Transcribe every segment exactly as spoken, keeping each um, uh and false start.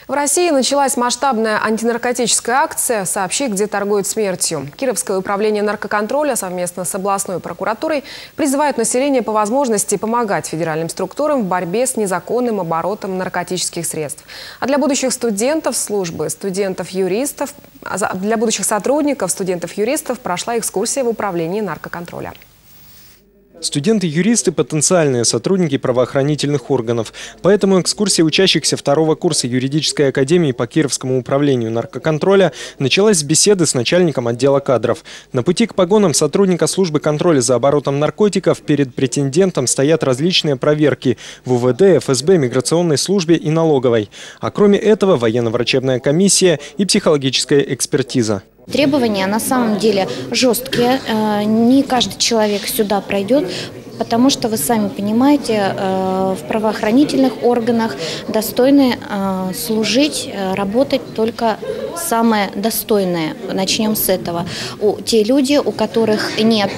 В России началась масштабная антинаркотическая акция «Сообщи, где торгуют смертью». Кировское управление наркоконтроля совместно с областной прокуратурой призывают население по возможности помогать федеральным структурам в борьбе с незаконным оборотом наркотических средств. А для будущих студентов службы, студентов-юристов, для будущих сотрудников, студентов-юристов прошла экскурсия в управлении наркоконтроля. Студенты-юристы – потенциальные сотрудники правоохранительных органов. Поэтому экскурсия учащихся второго курса юридической академии по Кировскому управлению наркоконтроля началась с беседы с начальником отдела кадров. На пути к погонам сотрудника службы контроля за оборотом наркотиков перед претендентом стоят различные проверки в УВД, эф эс бэ, миграционной службе и налоговой. А кроме этого военно-врачебная комиссия и психологическая экспертиза. Требования на самом деле жесткие, не каждый человек сюда пройдет, потому что вы сами понимаете, в правоохранительных органах достойны служить, работать только самое достойное. Начнем с этого. Те люди, у которых нет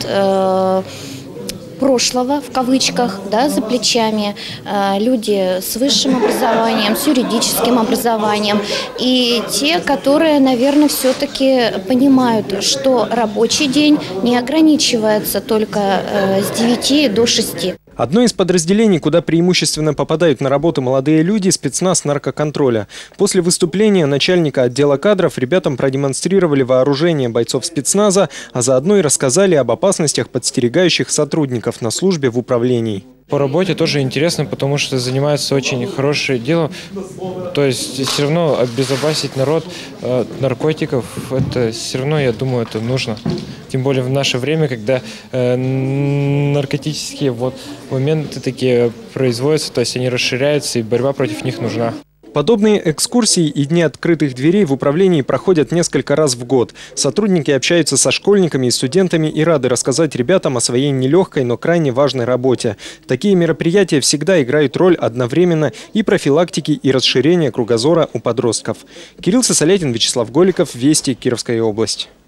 прошлого, в кавычках, да, за плечами, э, люди с высшим образованием, с юридическим образованием, и те, которые, наверное, все-таки понимают, что рабочий день не ограничивается только э, с девяти до шести. Одно из подразделений, куда преимущественно попадают на работу молодые люди – спецназ наркоконтроля. После выступления начальника отдела кадров ребятам продемонстрировали вооружение бойцов спецназа, а заодно и рассказали об опасностях, подстерегающих сотрудников на службе в управлении. По работе тоже интересно, потому что занимаются очень хорошее дело. То есть все равно обезопасить народ от наркотиков, это все равно, я думаю, это нужно. Тем более в наше время, когда э, наркотические вот моменты такие производятся, то есть они расширяются, и борьба против них нужна. Подобные экскурсии и дни открытых дверей в управлении проходят несколько раз в год. Сотрудники общаются со школьниками и студентами и рады рассказать ребятам о своей нелегкой, но крайне важной работе. Такие мероприятия всегда играют роль одновременно и профилактики, и расширения кругозора у подростков. Кирилл Сосолятин, Вячеслав Голиков, Вести, Кировская область.